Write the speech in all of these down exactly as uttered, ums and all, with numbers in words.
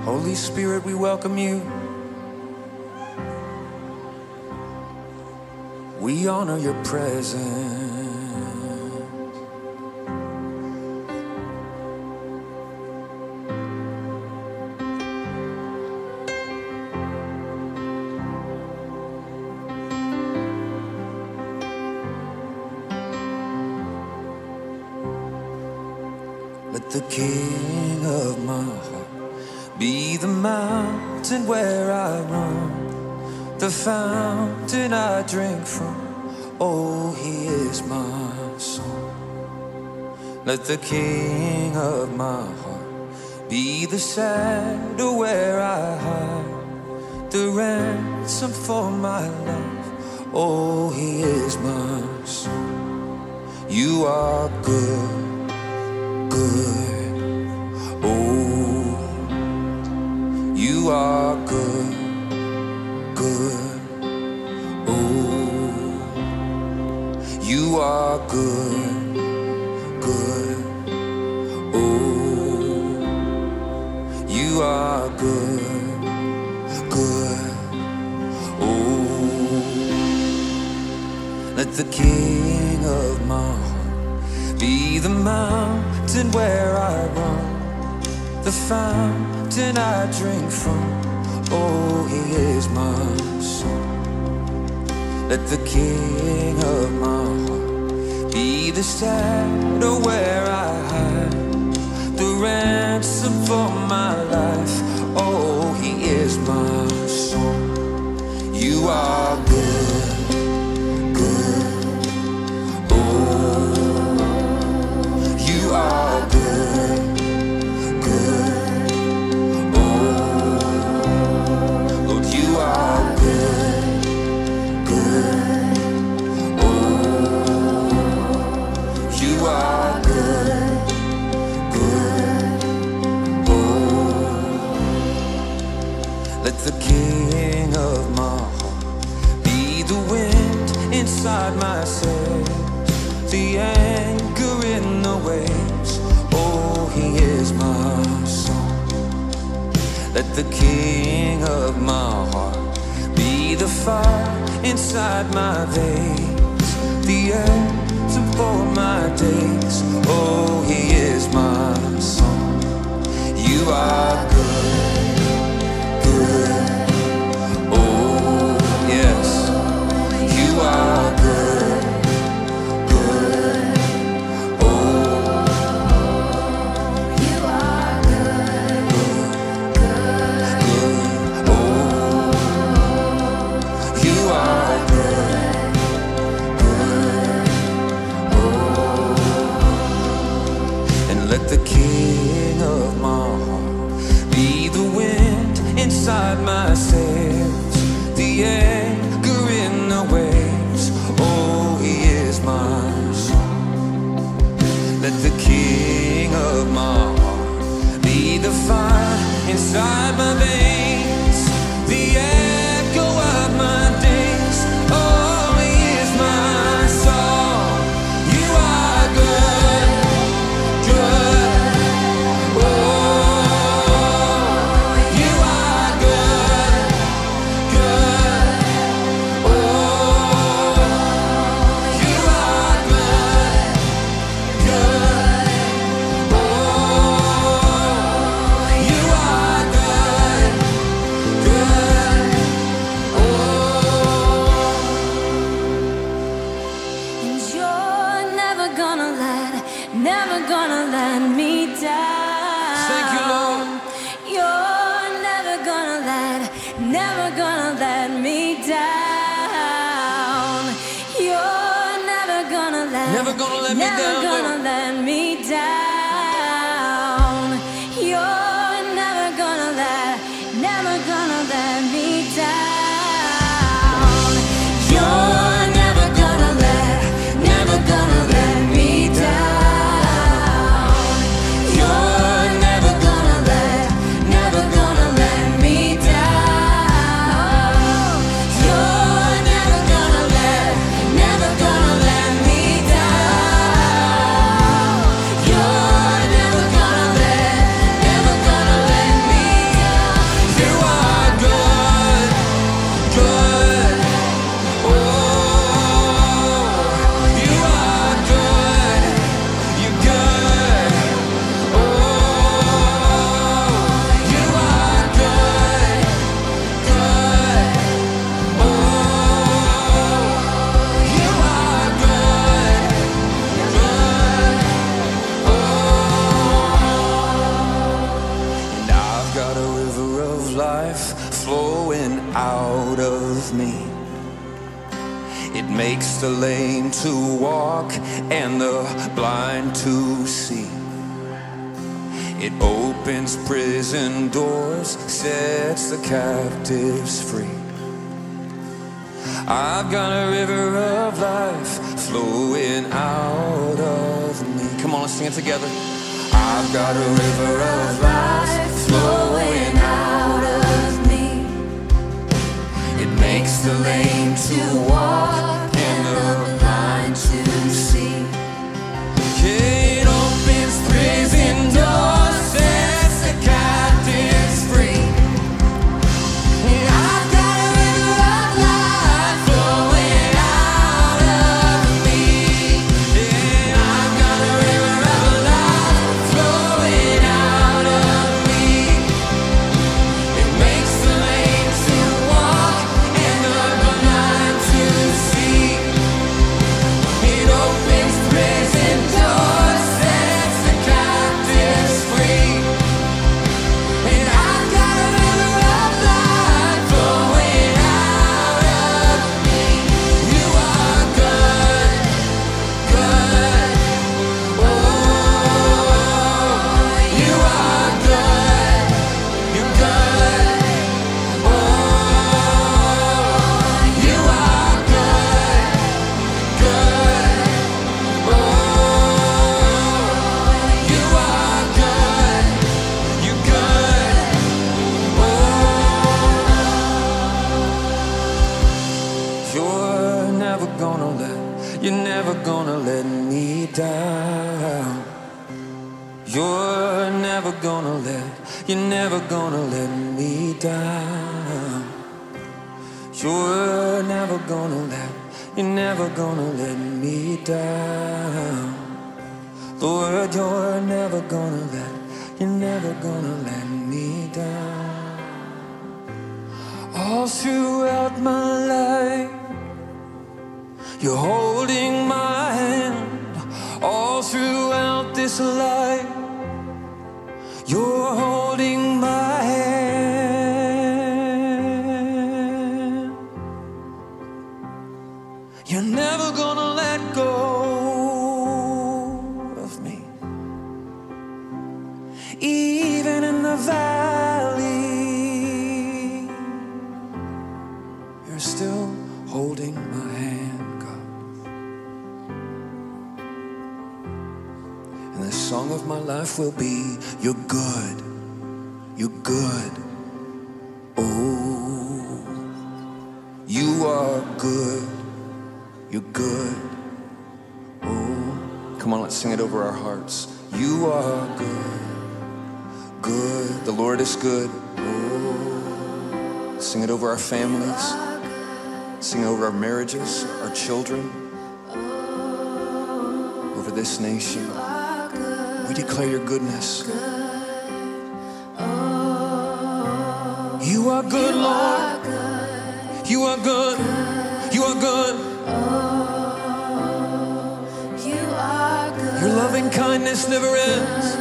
Holy Spirit, we welcome you. We honor your presence. Let the King of my heart be the mountain where I run, the fountain I drink from. Oh, he is my song. Let the King of my heart be the saddle where I hide, the ransom for my life. Oh, he is my song. You are good. Good, oh, you are good, good, oh, you are good, good, oh, you are good, good, oh. Let the King of my heart be the mountain where I run, the fountain I drink from. Oh, he is my song. Let the King of my heart be the saddle where I hide, the ransom for my life. Oh, he is my song. You are good, good, oh. You are good, good, oh, Lord, you are good, good, oh, you are good, good, oh. Let the King of my heart be the wind inside my sails, the anchor in the waves. Oh, he is my song. Let the King of my heart be the fire inside my veins, the answer for my days. Oh, he is my song. You are good, good, oh, yes, you are good. Let the King of my heart be the wind inside my sails, the anchor in the waves. Oh, he is my song. Let the King of my heart be the fire inside my veins, the echo of my days. Oh, he is my song. You are good, good. Never gonna let me down. Thank you, Lord. You're never gonna let, never gonna let me down. You're never gonna let, Never gonna let me never down, gonna Lord. let me down. You're never gonna let, never gonna let me down. You're never gonna let, never gonna let me down. out of me. It makes the lame to walk and the blind to see. It opens prison doors, sets the captives free. I've got a river of life flowing out of me. Come on, let's sing it together. I've got a river of life flowing out of me. It makes the lame to walk and the blind to see. It opens prison doors, sets the captives free. And I've got a river of life flowing out of me. And I've got a river of life flowing out of me. It makes the lame to walk and the blind to see. It opens prison doors, sets the captives free. And I've got a river of life flowing out of me. You are good, good. Oh, you are good, you're good. Oh, you are good, good. Oh, you are good, you're good. Oh, you're never gonna let, you're never gonna let me down. You're never gonna let, you're never gonna let me down. You're never gonna let, you're never gonna let me down. Lord, you're never gonna let, you're never gonna let me down. All throughout my life, you're holding my hand. All throughout this life, you're holding my hand. You're never gonna let go of me. Even in the valley, you're still holding my hand, God. And the song of my life will be, you're good, you're good. Oh, you are good, you're good. Oh, come on, let's sing it over our hearts. You are good, good. The Lord is good. Oh, sing it over our families. Sing it over our marriages, our children, over this nation. We declare your goodness. You are good, Lord. You are good. You are good. Your loving kindness never ends.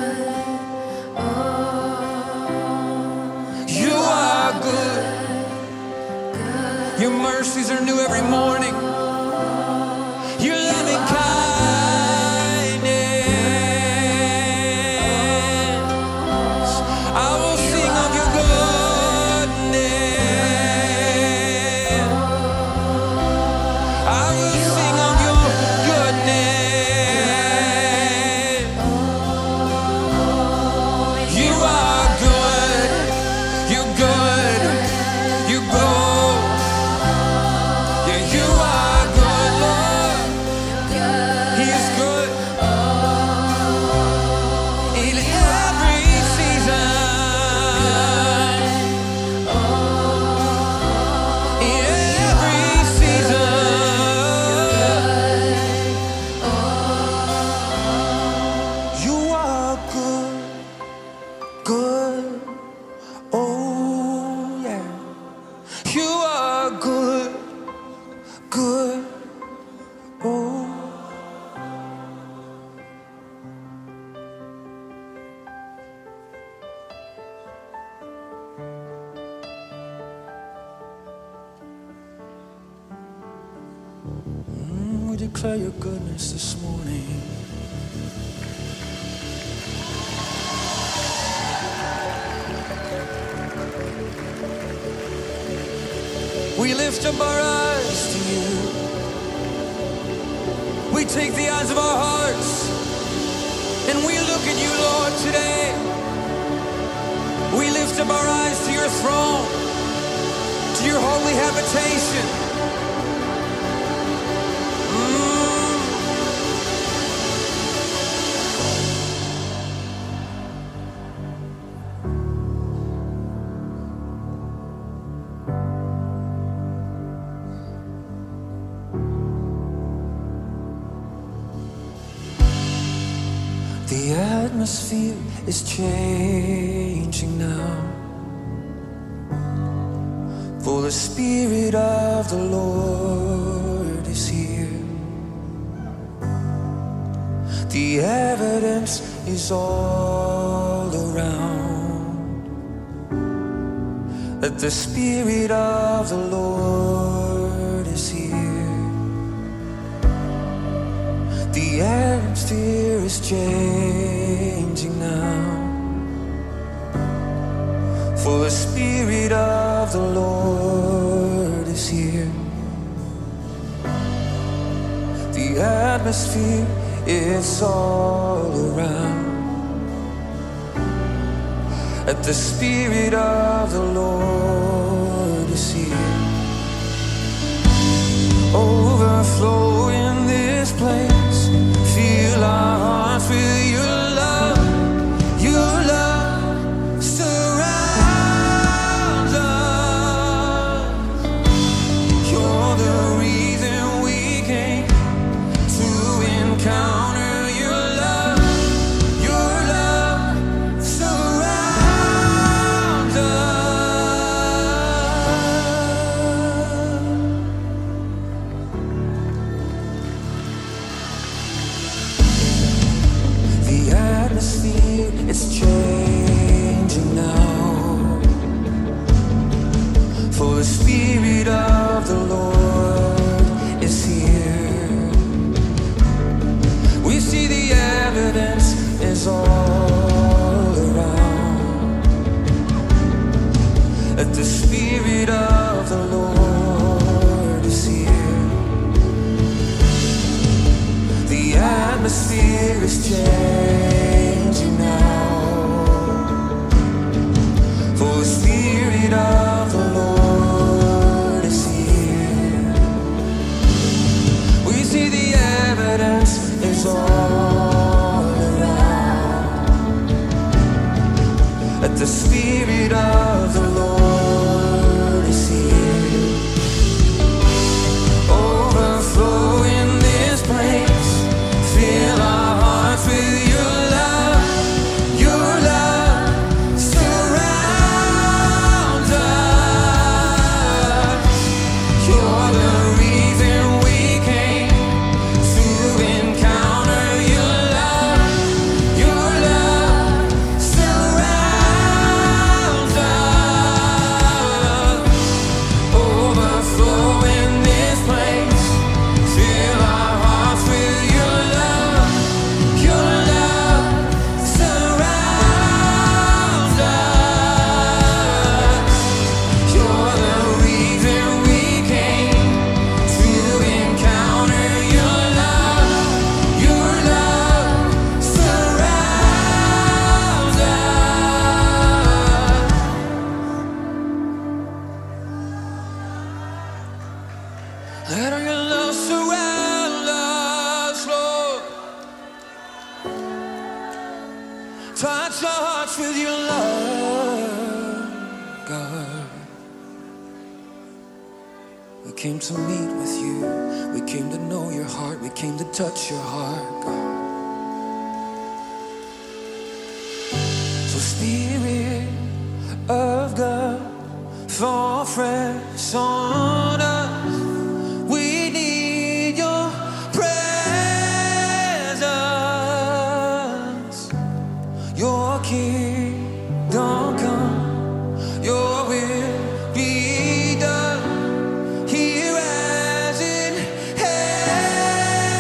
You are good. Your mercies are new every morning. Your loving kindness, I will sing of your goodness. I will sing of your goodness. You are good. You're good. You go. Yeah, you are. declare your goodness this morning. We lift up our eyes to you. We take the eyes of our hearts and we look at you, Lord, today. We lift up our eyes to your throne, to your holy habitation. Mm. The atmosphere is changing now, for the Spirit of the Lord is here. The evidence is all around that the Spirit of the Lord is here. The atmosphere is changing now, for the Spirit of the Lord is here. The atmosphere is all around that the Spirit of the Lord is here. Overflow in this place. Fill our hearts with your love. Your love surrounds us. You're the reason we came to encounter your love. Your love surrounds us. The atmosphere is changing now, for the Spirit of the Lord is here. We see the evidence is all around that the Spirit of the Lord is here. The atmosphere is changing now, for the Spirit of the Lord is here. We see the evidence is all around that the Spirit of the Lord is here. Overflow in this place. Fill our hearts with your love. Your love surrounds us. You're the reason we came to encounter your love. Your love surrounds us. Overflow in this place. Fill our hearts with your love. Your love surrounds us. You're the reason we came to encounter your love. Your love surrounds us. Let your love surround us, Lord. Touch our hearts with your love, God. We came to meet with you. We came to know your heart. We came to touch your heart, God. So Spirit of God, fall fresh on us. We need your presence. Your kingdom come, your will be done here as in heaven.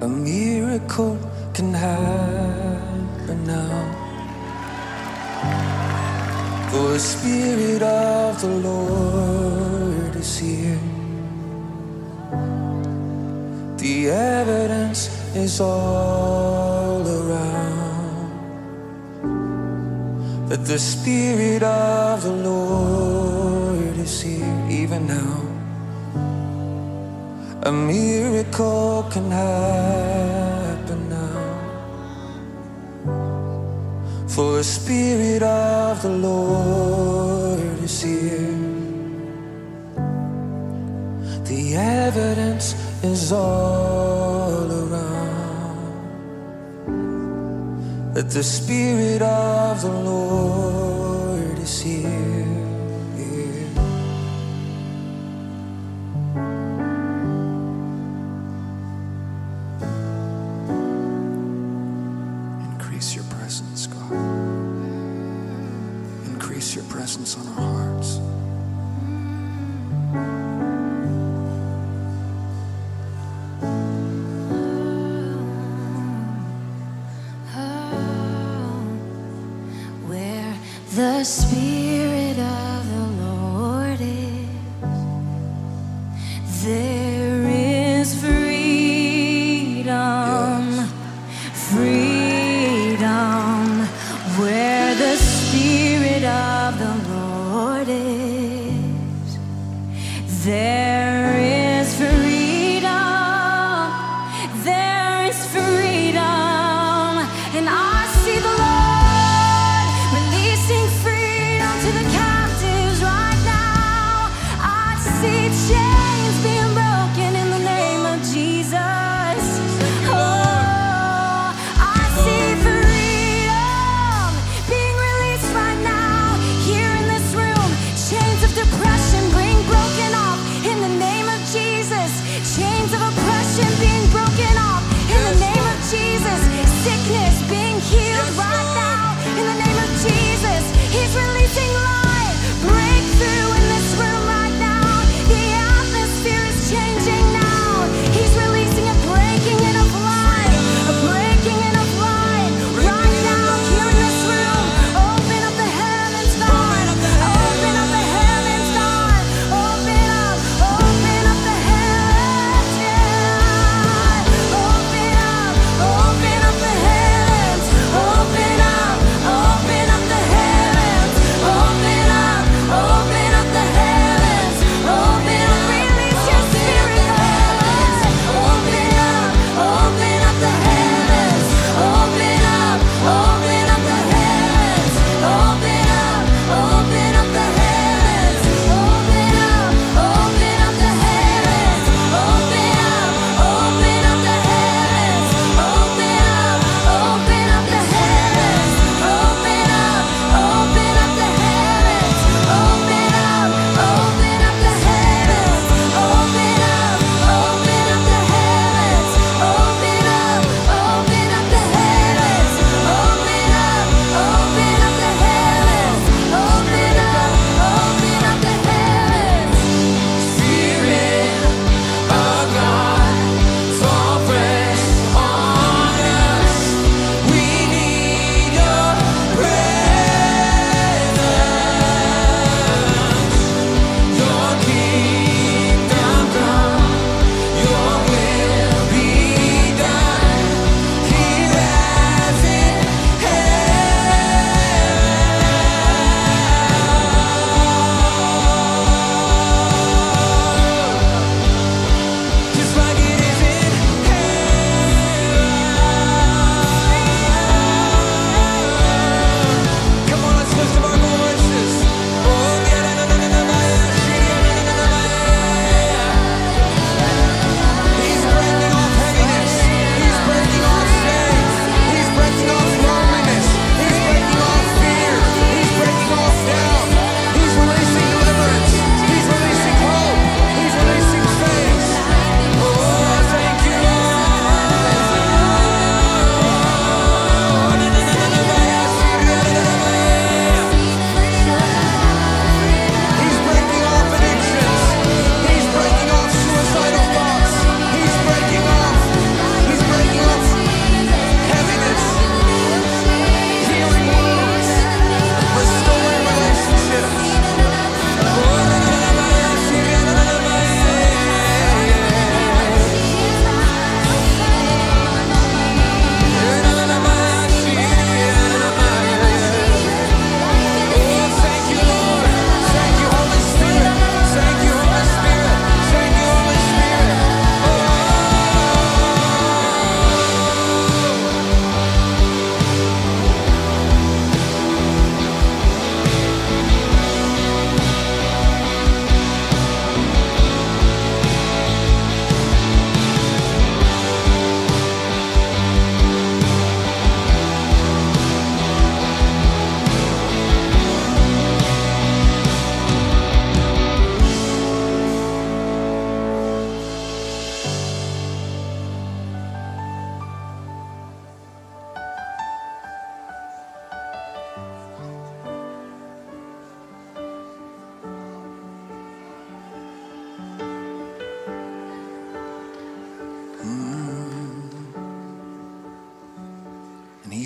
miracle can happen now. For the Spirit of the Lord is here. The evidence is all around that the Spirit of the Lord is here. Even now, a miracle can happen now. For the Spirit of the Lord is here. The evidence is all around that the Spirit of the Lord is here. Increase your presence, God. Increase your presence on our hearts. The Spirit of the Lord is, there is freedom, Yes. freedom. Where the Spirit of the Lord is, there is freedom, there is freedom. And I see the Lord freedom to the captives right now. I see chains being broken.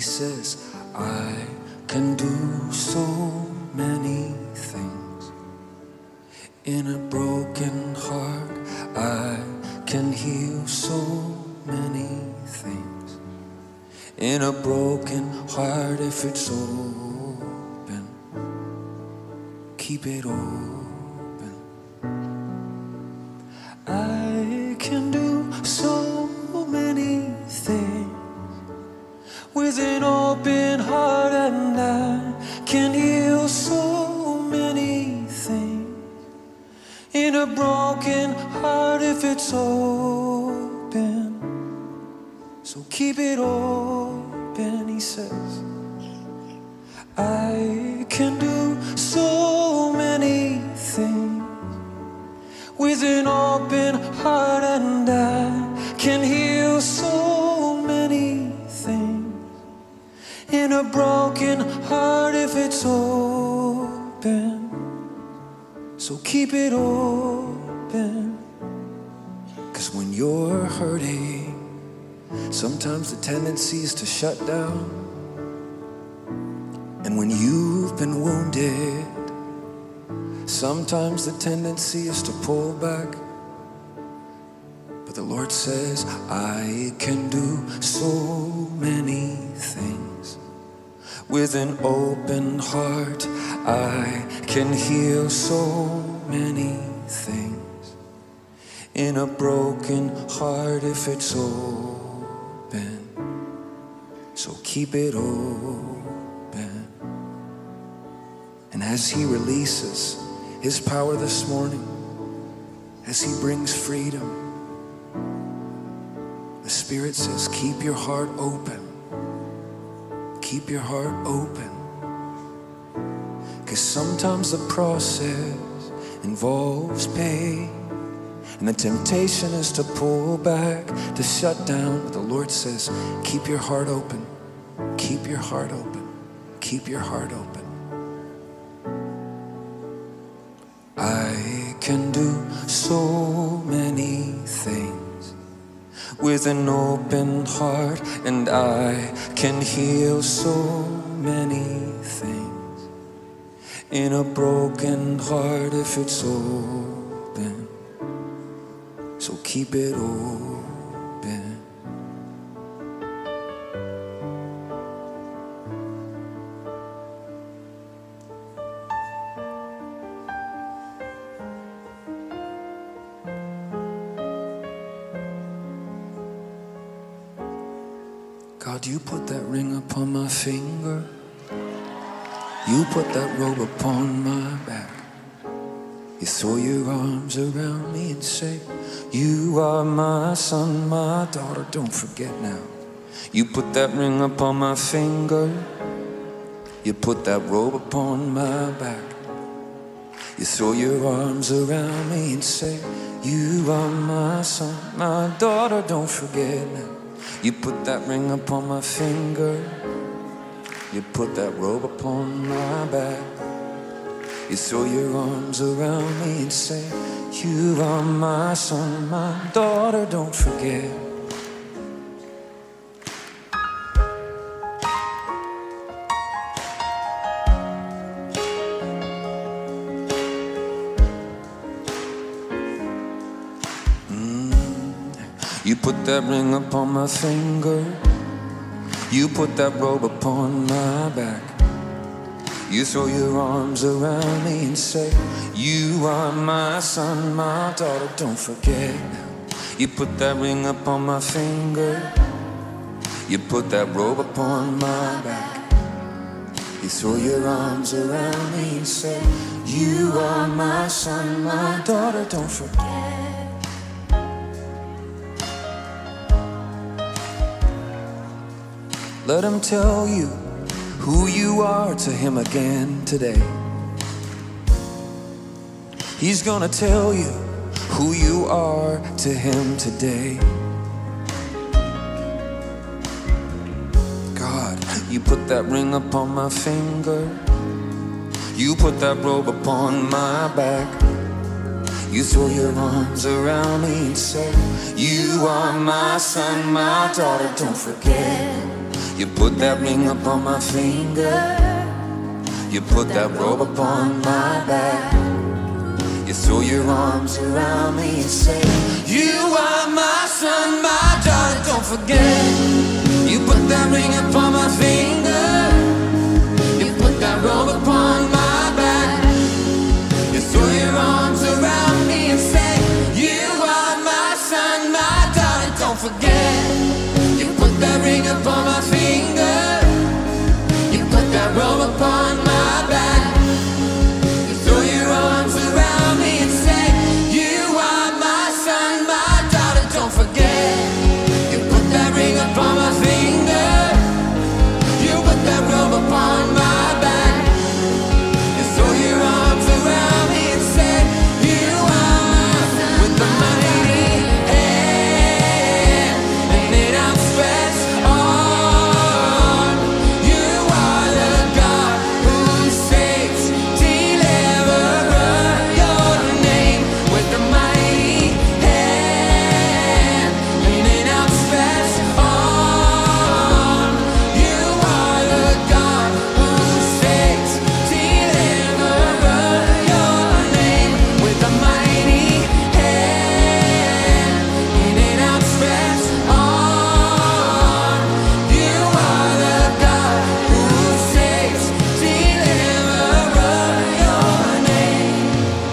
says, I can do so many things. In a broken heart, I can heal so many things. In a broken heart, if it's open, keep it open. I can do so many things with an open heart, and I can heal so many things. In a broken heart, if it's open, so keep it open, he says. I can do so many things with an open heart, and I can heal so many things. In a broken heart, if it's open, so keep it open. 'Cause when you're hurting, sometimes the tendency is to shut down. And when you've been wounded, sometimes the tendency is to pull back. But the Lord says, I can do so many things. With an open heart, I can heal so many things. In a broken heart, if it's open, so keep it open. And as he releases his power this morning, as he brings freedom, the Spirit says, keep your heart open. Keep your heart open. Because sometimes the process involves pain, and the temptation is to pull back, to shut down. But the Lord says, keep your heart open. Keep your heart open. Keep your heart open. I can do so many things with an open heart, and I can heal so many things. In a broken heart, if it's open, so keep it open. God, you put that ring upon my finger. You put that robe upon my back. You throw your arms around me and say, you are my son, my daughter, don't forget now. You put that ring upon my finger. You put that robe upon my back. You throw your arms around me and say, you are my son, my daughter, don't forget now. You put that ring upon my finger. You put that robe upon my back. You throw your arms around me and say, you are my son, my daughter, don't forget. You put that ring upon my finger. You put that robe upon my back. You throw your arms around me and say, you are my son, my daughter, don't forget now. You put that ring upon my finger. You put that robe upon my back. You throw your arms around me and say, you are my son, my daughter, don't forget. Let him tell you who you are to him again today. He's gonna tell you who you are to him today. God, you put that ring upon my finger. You put that robe upon my back. You throw your arms around me and say, you are my son, my daughter, don't forget. You put that ring upon my finger. You put that robe upon my back. You throw your arms around me and say, you are my son, my daughter, don't forget. You put that ring upon my finger. You put that robe upon my back. You throw your arms around me and say, you are my son, my daughter, don't forget. You put that ring upon my finger. You put that robe upon my back. You throw your arms around me and say, you are my son, my daughter, don't forget. You put that ring upon my finger. You put that robe upon my back. You throw your arms around me and say, you are my son. With the mighty hand and an outstretched arm, you are the God who saves, deliverer, your name. With the mighty hand and an outstretched arm, you are the God who saves, deliverer, your name. With the mighty hand and an outstretched arm, you are the God who saves, deliverer, your name.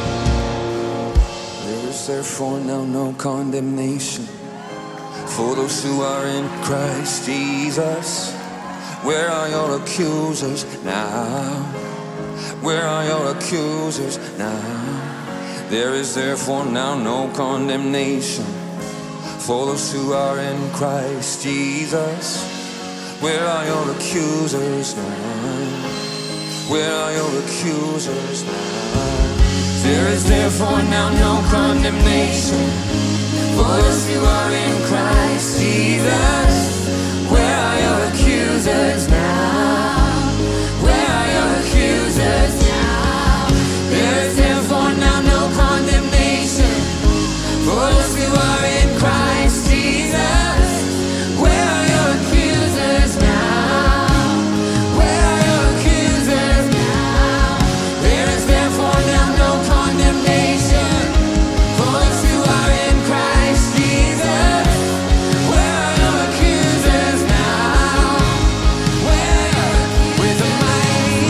There is therefore now no condemnation for those who are in Christ Jesus. Where are your accusers now? Where are your accusers now? There is therefore now no condemnation for those who are in Christ Jesus. Where are your accusers now? Where are your accusers now? There is therefore now no condemnation for those who are in Christ Jesus. Where are your accusers now? Where are your accusers now? There is therefore now no condemnation for those who are in Christ Jesus. Where are your accusers now? Where are your accusers now? There is therefore now no condemnation for those who are in Christ Jesus. Where are your accusers now? Where? With a mighty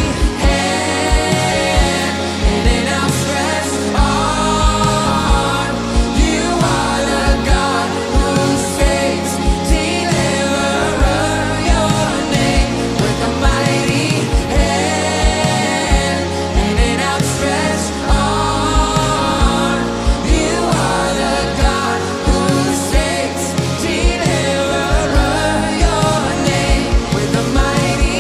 hand and an outstretched arm, you are the God who saves, deliverer, your name. With a mighty hand and an outstretched arm, you are the God who saves, deliverer, your name. With a mighty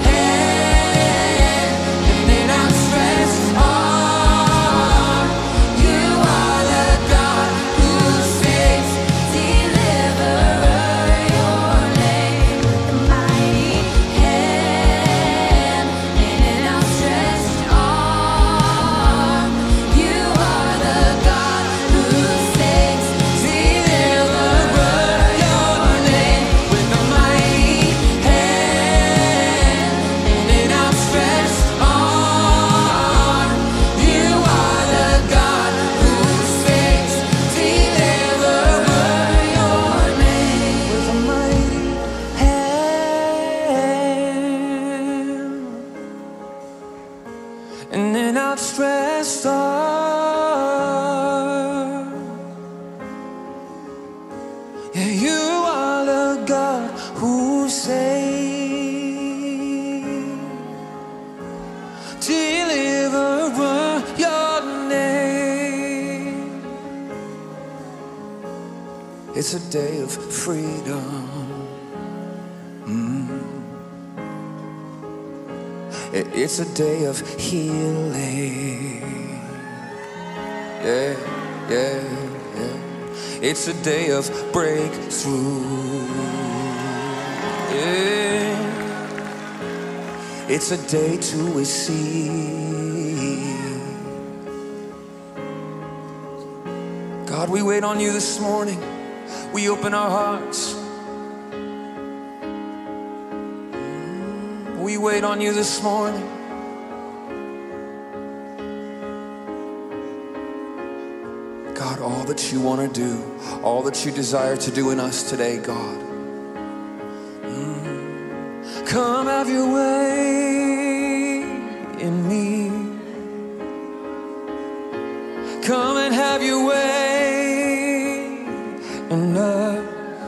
hand and an outstretched arm, you are the God who saves, deliverer, your name. With a mighty hand and an outstretched arm, you are the God who saves, deliverer, your name. With a mighty hand and an outstretched arm, you are the God who saves, deliverer, your name. With a mighty hand and an outstretched arm, yeah, you are the God who saves, deliverer, your name. It's a day of freedom. Mm. It- It's a day of healing. Yeah, yeah, yeah. It's a day of breakthrough. Yeah. It's a day to receive. God, we wait on you this morning. We open our hearts. We wait on you this morning. God, all that you want to do, all that you desire to do in us today, God. Mm. Come have your way in me. Come and have your way in us.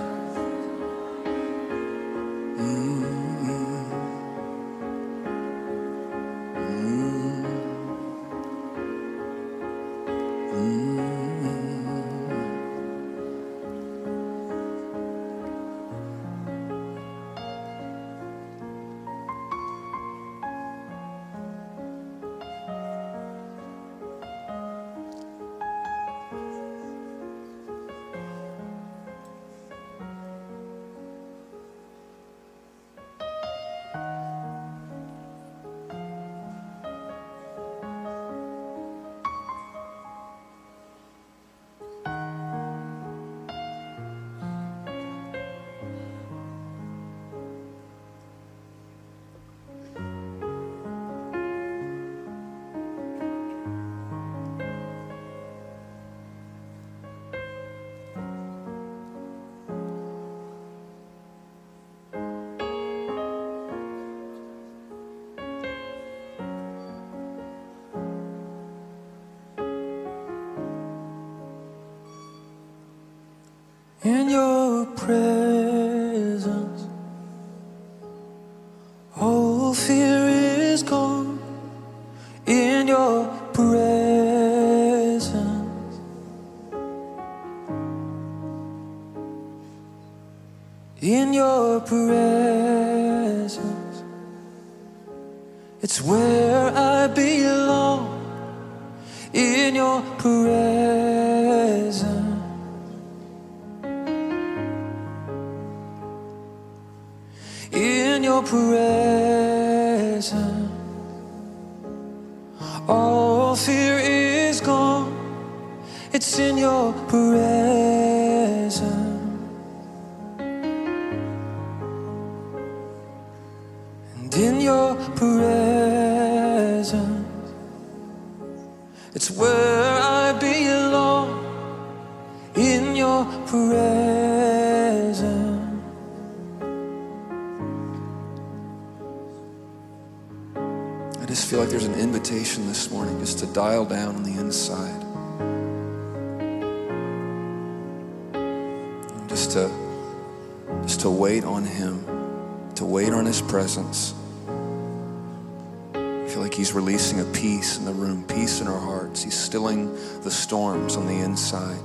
In your presence, all fear is gone. In your presence, in your presence, it's where I belong. In your presence, in your presence, all fear is gone. It's in your presence. And in your presence, it's where I belong. In your presence. I just feel like there's an invitation this morning just to dial down on the inside. And just to, just to wait on Him, to wait on His presence. I feel like He's releasing a peace in the room, peace in our hearts. He's stilling the storms on the inside.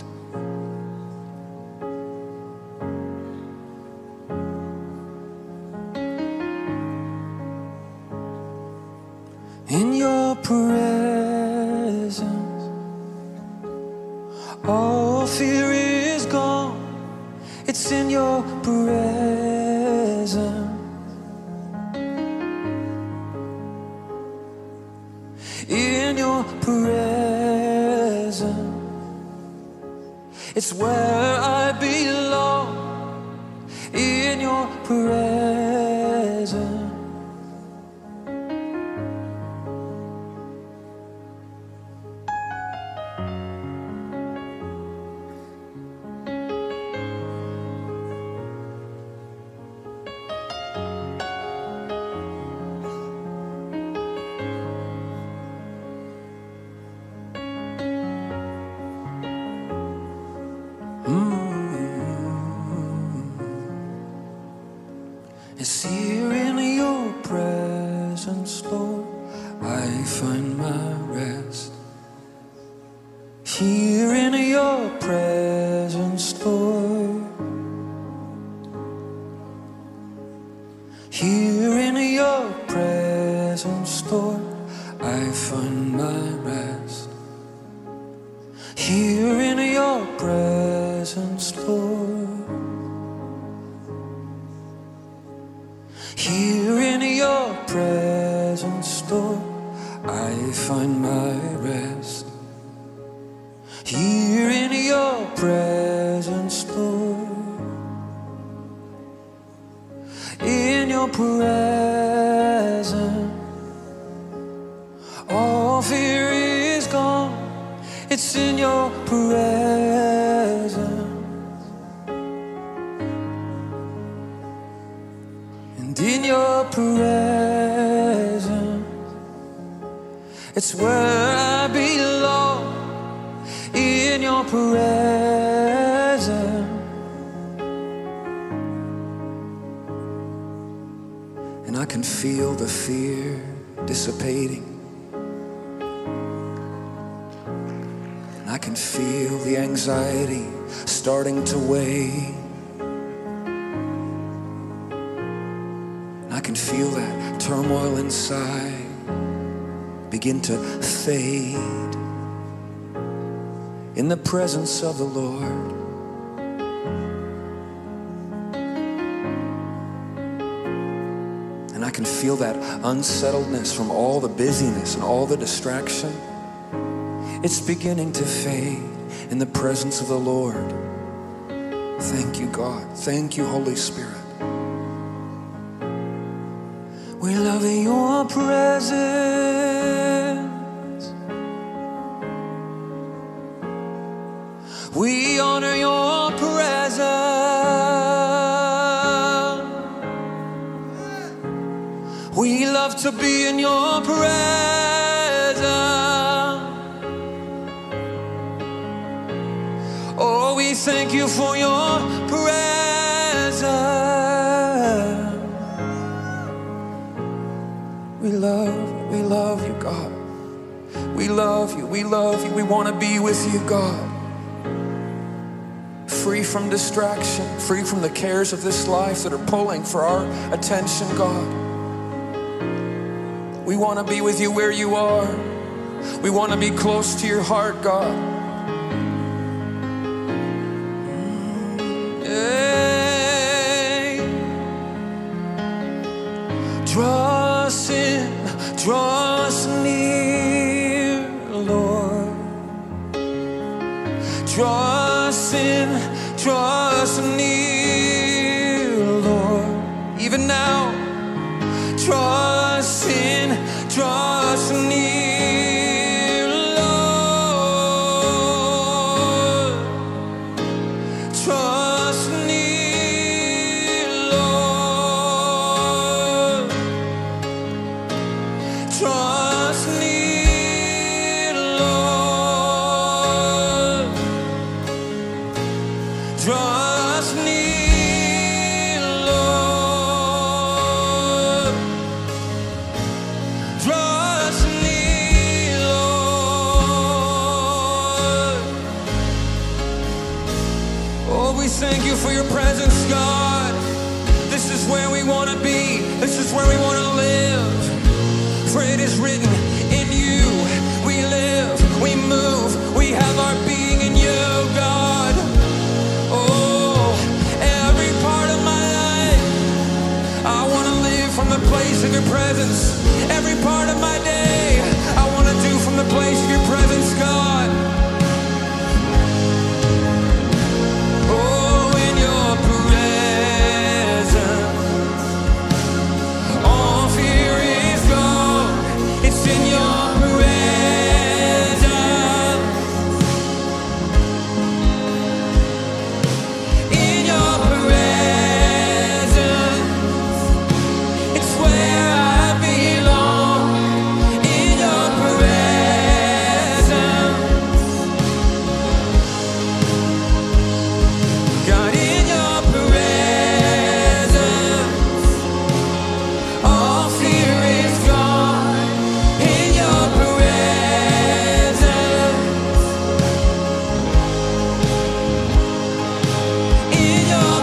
In your presence, all fear is gone. It's in your presence. In your presence, it's where I belong. In your presence. It's here in your presence, Lord, I find my rest. Here in your presence, Lord, here in your presence, Lord, I find my rest. Here in your presence, Lord, here in your presence, Lord, I find my rest. Here in your presence, Lord, in your presence. It's in your presence. And in your presence, it's where I belong. In your presence. And I can feel the fear dissipating. And I can feel the anxiety starting to wane. And I can feel that turmoil inside begin to fade in the presence of the Lord. And I can feel that unsettledness from all the busyness and all the distraction. It's beginning to fade in the presence of the Lord. Thank you, God. Thank you, Holy Spirit. We love your presence. We honor your presence. We love to be in your presence. Oh, we thank you for your presence. We love, we love you, God. We love you, we love you. We want to be with you, God. Free from distraction, free from the cares of this life that are pulling for our attention, God. We want to be with you where you are. We want to be close to your heart, God. Hey. Draw us in, draw us near, Lord. Draw us in, draw us near, Lord. Even now, draw us in, draw us near, Lord. Draw us near, Lord. Draw us near, Lord. Draw us near, Lord. Draw us near, Lord. Oh, we thank you for your presence, God. This is where we want to be. This is where we want to live. For it is written, in you we live, we move, we have our being in you, God. Oh, every part of my life, I want to live from the place of your presence. Every part of my day, I want to do from the place of your presence, God. Oh, in your presence, all fear is gone. It's in your presence. In your presence, it's where I belong. In your presence, God, in your presence, all fear is gone. In your presence, in your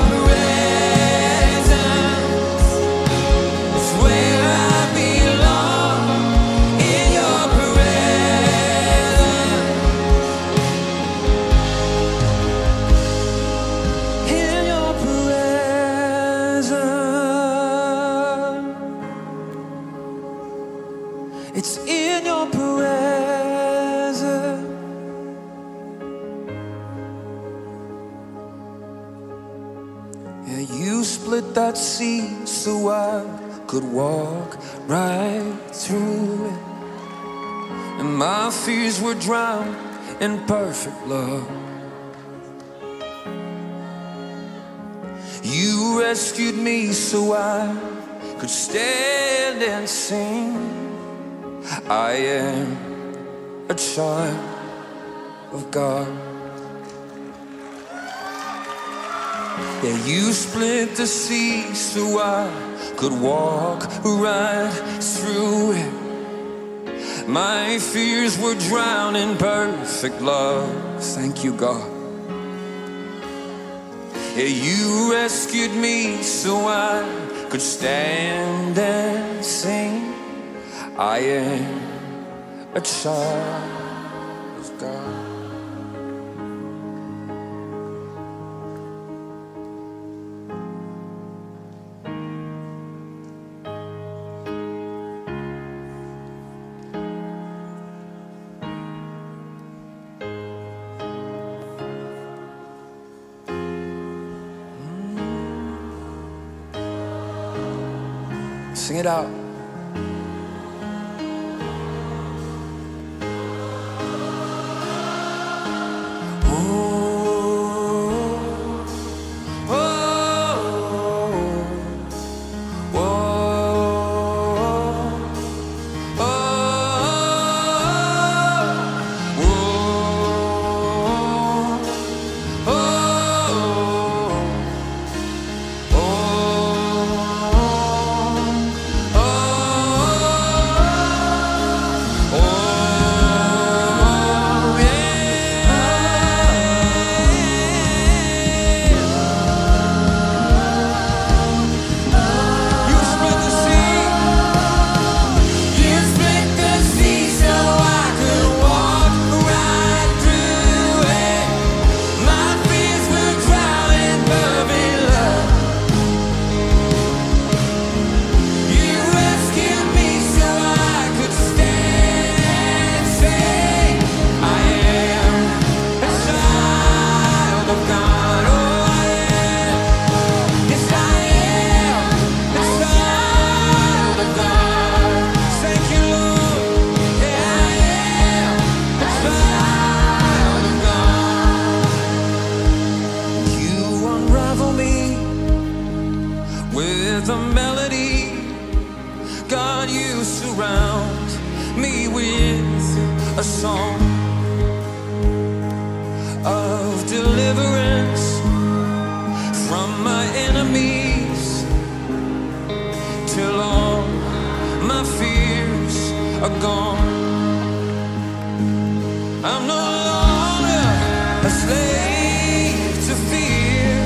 presence, it's where I belong. In your presence, in your presence, it's in your presence. Yeah, you split that sea so I could walk right through it. And my fears were drowned in perfect love. You rescued me so I could stand and sing. I am a child of God. Yeah, you split the sea so I could walk right through it. My fears were drowned in perfect love. Thank you, God. Yeah, you rescued me so I could stand and sing. I am a child of God. Sing it out. With a melody, God, you surround me with a song of deliverance from my enemies, till all my fears are gone. I'm no longer a slave to fear.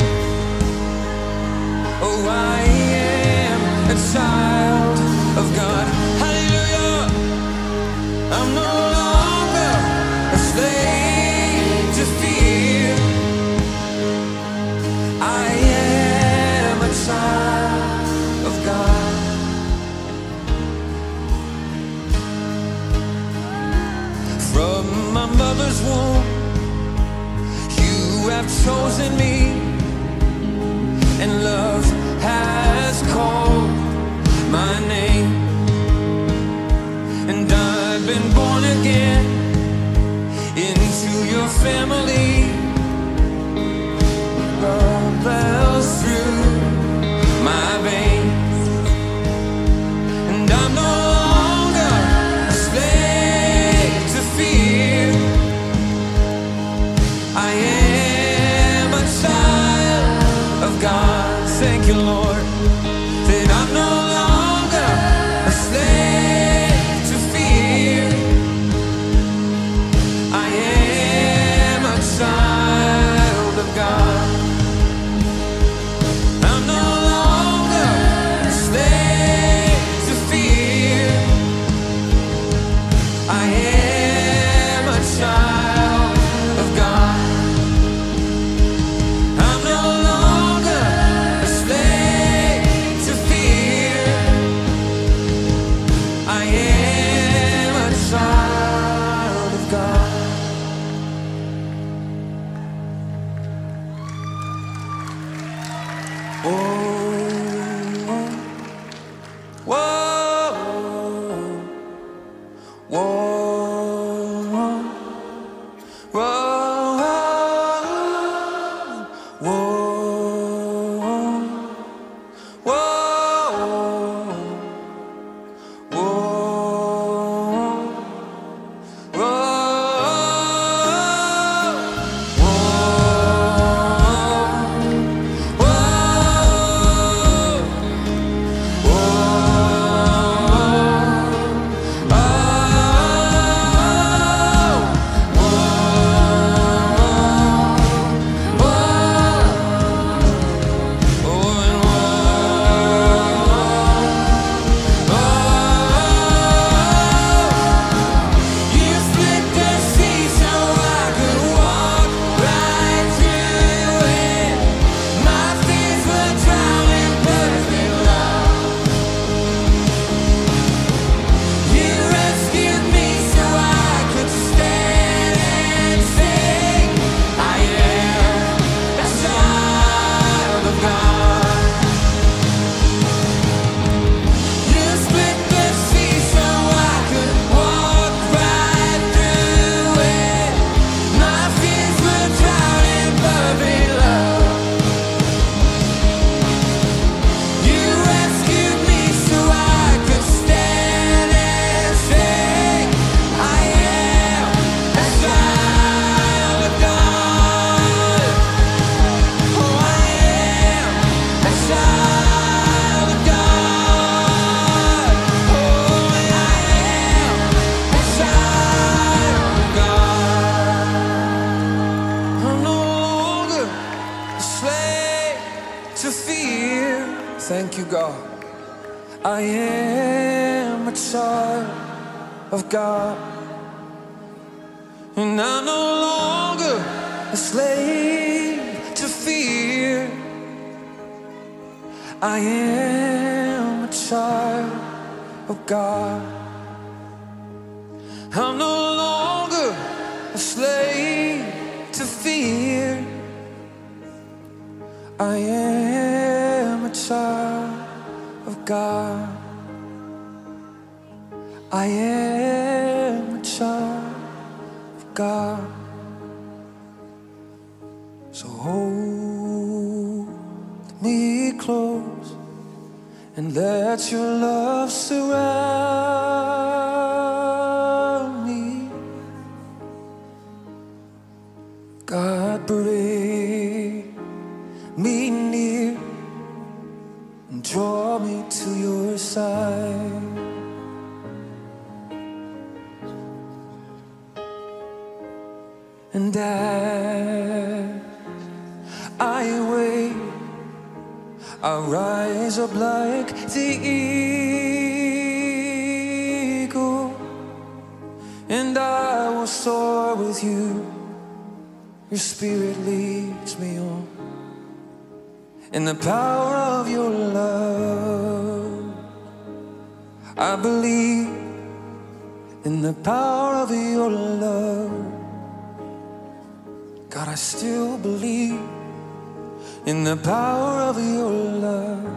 Oh, I am a child of God. Hallelujah. I'm no longer a slave to fear. I am a child of God. From my mother's womb, you have chosen me, and love has called my name, and I've been born again into your family. Love bells through my veins, and I'm no longer a slave to fear. I am a child of God. Thank you, Lord, that I'm no longer a slave to fear. I am a child of God. I'm no longer a slave to fear. I am a child of God. I'm no longer a slave to fear. I am a child of God. Oh, whoa, whoa, Thank you, God. I am a child of God, and I'm no longer a slave to fear. I am a child of God. I'm no longer a slave to fear. I am a child of God. I am a child of God. So hold me close and let your love surround me. God, bring me near and draw me to your side. And as I wait, I'll rise up like the eagle, and I will soar with you. Your spirit leads me on in the power of your love. I believe in the power of your love. God, I still believe in the power of your love.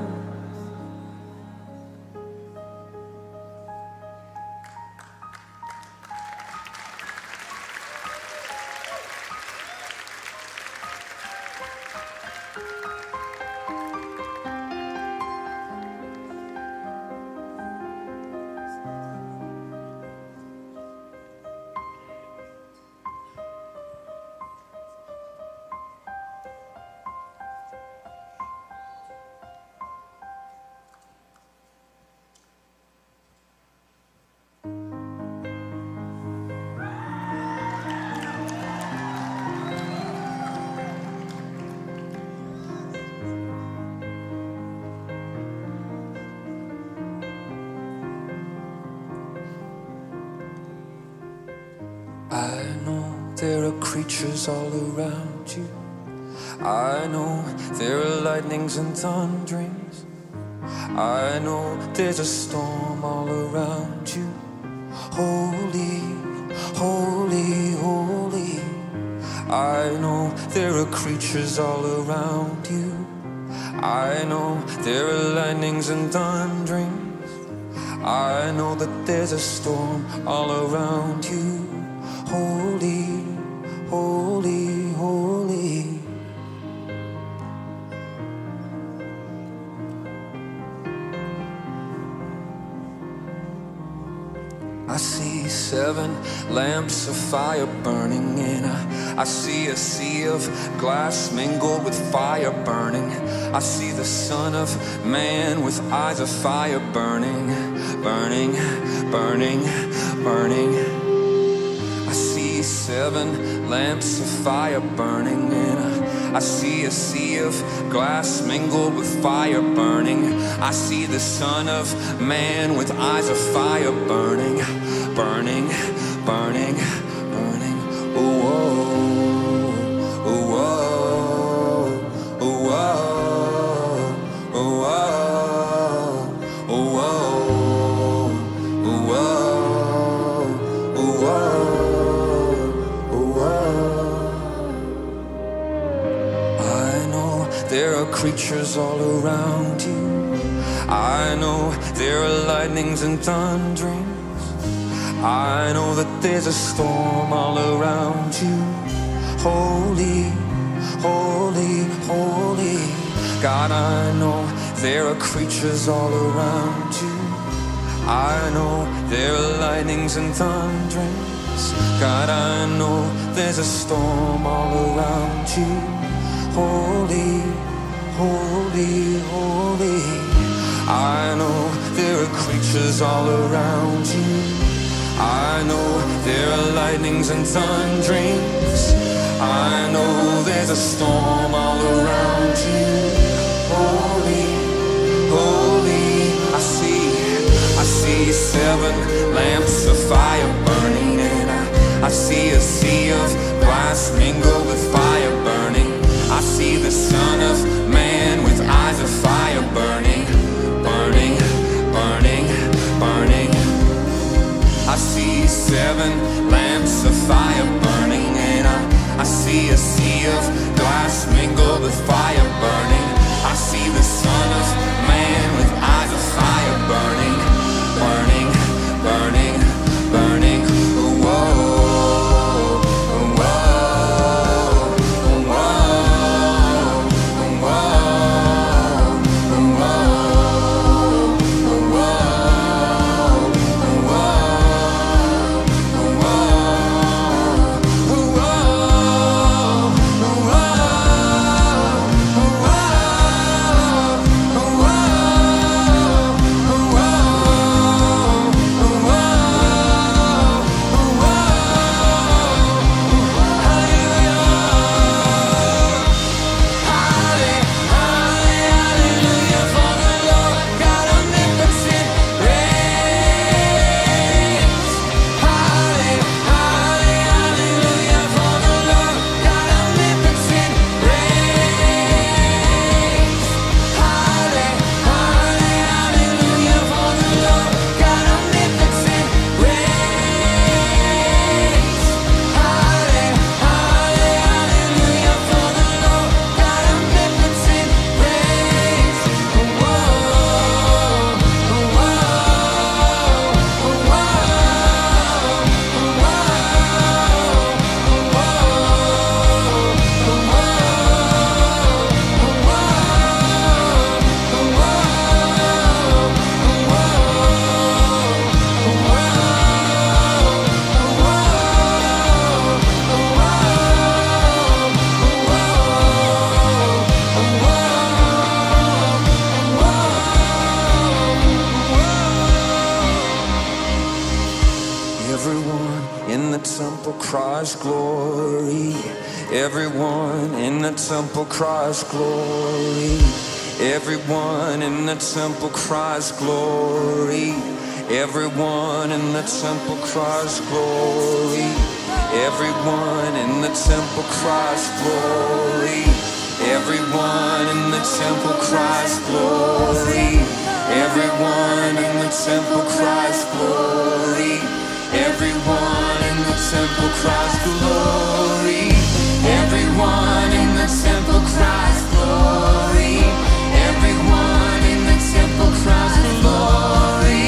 I know there are creatures all around you. I know there are lightnings and thunderings. I know there's a storm all around you. Holy, holy, holy. I know there are creatures all around you. I know there are lightnings and thunderings. I know that there's a storm all around you. Holy, holy, holy. I see seven lamps of fire burning in a, I see a sea of glass mingled with fire burning. I see the Son of Man with eyes of fire burning, burning, burning, burning. I see seven lamps of fire burning in a, I see a sea of glass mingled with fire burning. I see the Son of Man with eyes of fire burning, burning, burning, burning. Ooh, oh, ooh, oh, ooh, oh, ooh, oh, ooh, oh, ooh, oh, ooh, oh, ooh, oh. I know there are creatures all around you. I know there are lightnings and thunderings. I know that there's a storm all around you. Holy, holy, holy God, I know there are creatures all around you. I know there are lightnings and thunderings. God, I know there's a storm all around you. Holy, holy, holy. I know there are creatures all around you. I know there are lightnings and thunderings. I know there's a storm all around you. Holy, holy. I see, I see seven lamps of fire burning, and I, I see a sea of glass mingled with fire burning. I see the Son of Man with eyes of fire burning, burning, burning, burning. I see seven lamps of fire burning, and I, I see a sea of glass mingled with fire burning. I see the Son of Man with eyes of fire burning, burning, burning, burning. Whoa, whoa, whoa, whoa, cries glory. Everyone in the temple cries glory. Everyone in the temple cries glory. Everyone in the temple cries glory. Everyone in the temple cries glory. Everyone in the temple cries glory. Everyone in the temple cries glory. Everyone in the temple cries glory. Everyone in the temple cries glory. Everyone in the temple cries glory.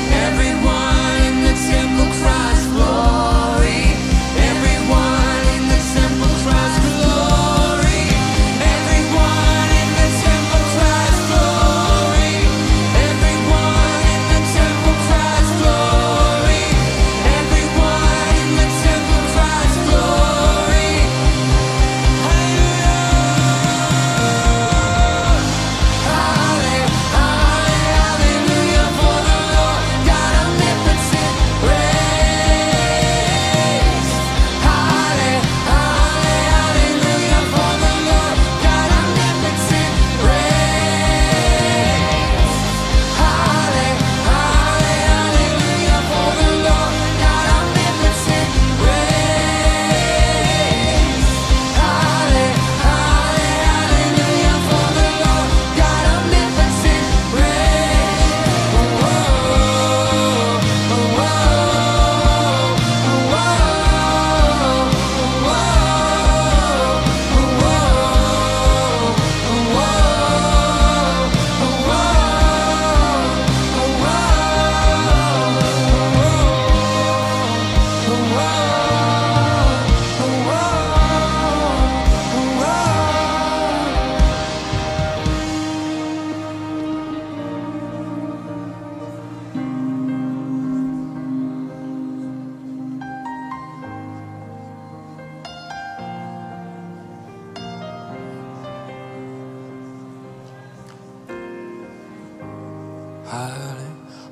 Everyone in the temple cries glory. Everyone in the temple cries glory. Everyone in the temple cries glory. Everyone in the temple cries glory.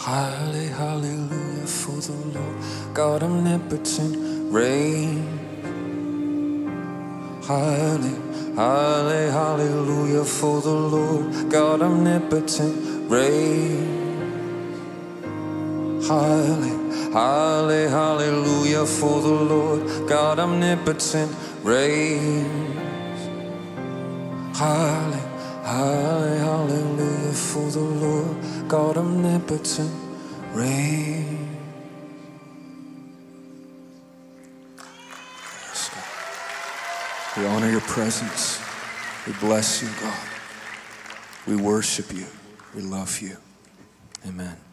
Halle, hallelujah for the Lord God omnipotent reign. Halle, halle, hallelujah for the Lord God omnipotent reign. Halle, halle, hallelujah for the Lord God omnipotent reign. Halle, halle, hallelujah for the Lord God omnipotent reign. Yes, God. We honor your presence. We bless you, God. We worship you. We love you. Amen.